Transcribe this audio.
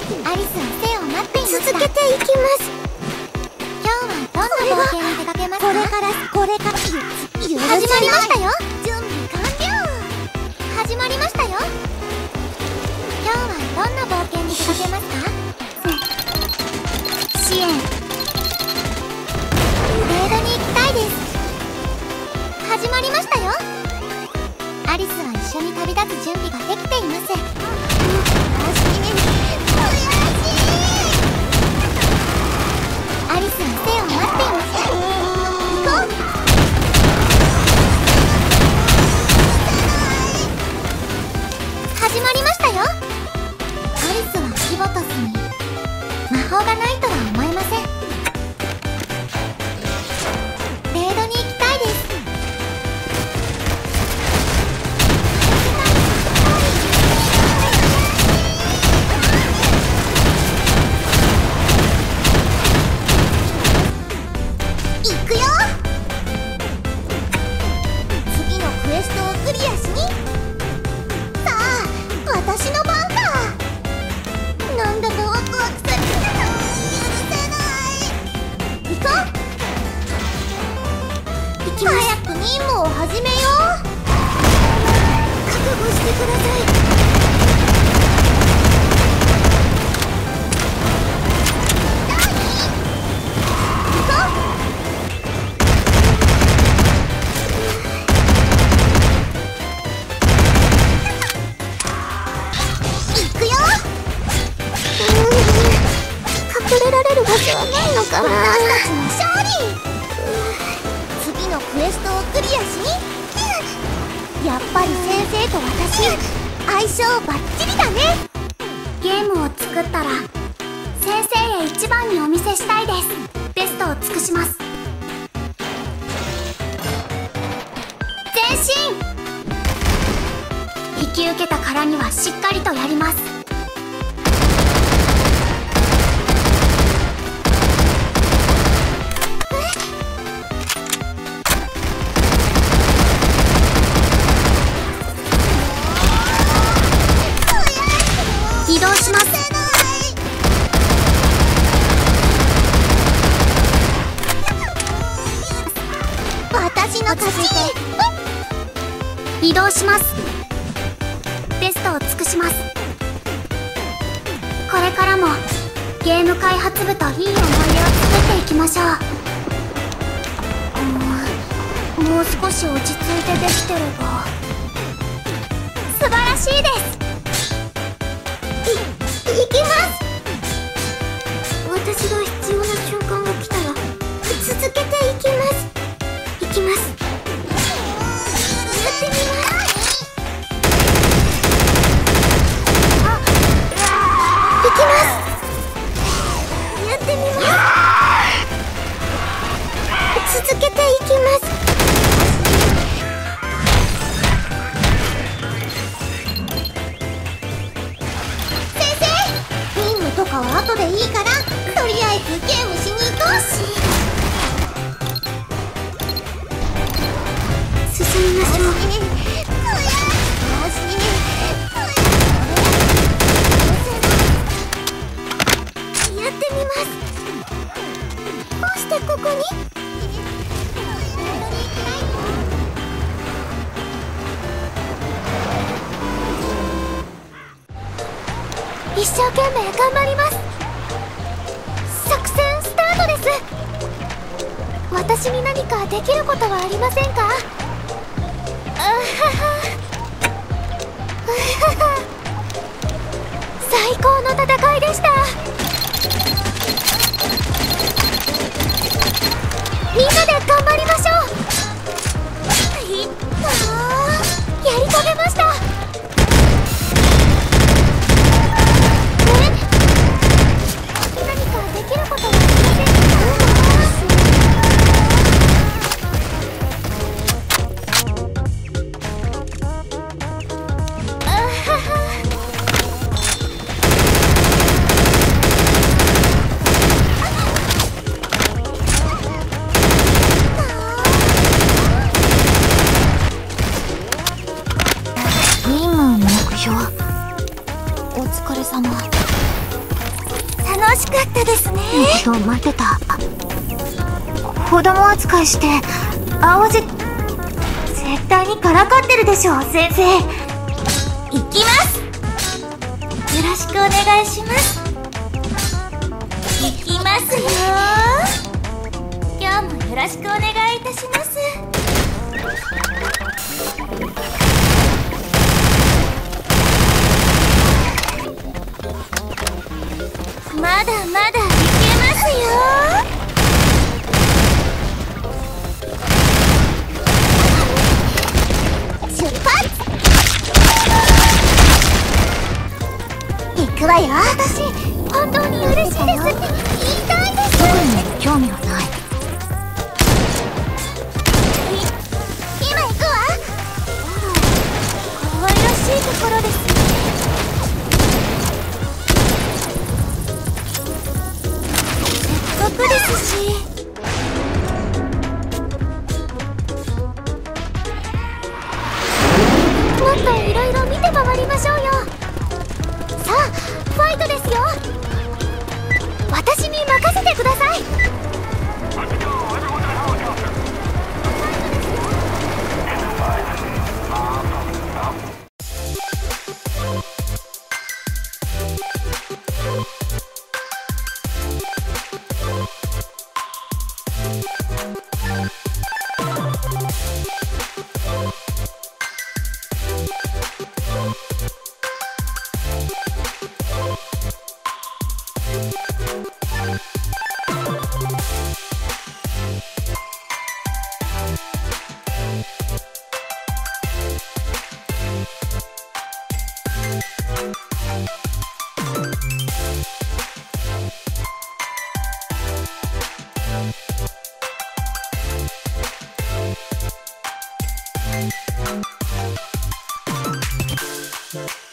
アリスは生を待っていました。続けていきます。今日はどんな冒険に出かけますか？これから始まりましたよ。準備完了。始まりましたよ。今日はどんな冒険に出かけますか？支援。レードに行きたいです。始まりましたよ。アリスは一緒に旅立つ準備ができています。アリスは生を待っています。行こう。始まりましたよ。アリスはピボトスに魔法がないとは思えません。レードに行きたいです。行くよ。次のクエストをクリアしに。さあ、私の番か。なんだかワクワクされて許せない。行こう。行きます。早く任務を始めよう。覚悟してください。行こう。行くよ。隠れられる場所はないのかな。私たちの勝利。次のクエストをクリアしに。やっぱり先生と私相性バッチリだね。ゲームを作ったら先生へ一番にお見せしたいです。ベストを尽くします。前進。引き受けたからにはしっかりとやります。移動します。私の勝ち。移動します。ベストを尽くします。これからもゲーム開発部といい思い出を作っていきましょう。もう少し落ち着いてできてれば。素晴らしいです。行きます。私が必要な瞬間が来たら続けていきます。行きます。やってみます。行きます。やってみます。続けていきます。とかは後でいいから、とりあえずゲームしに行こうし。進みましょう。やってみます。どうしてここに？一生懸命頑張ります。作戦スタートです。私に何かできることはありませんか？最高の戦いでした。みんなで頑張りましょう。やり遂げました。 しかったですね。 と待ってた。子供扱いして青じ絶対にからかってるでしょ先生。 行きます。 よろしくお願いします。 行きますよ。今日もよろしくお願いいたします。まだまだいけますよ。出発。行くわよ。私本当に嬉しいですって言いたいです。 特に興味はない。 今行くわ。可愛らしいところですね。せっかくですし。もっといろいろ見て回りましょうよ。さあファイトですよ。私に任せてください。 よし。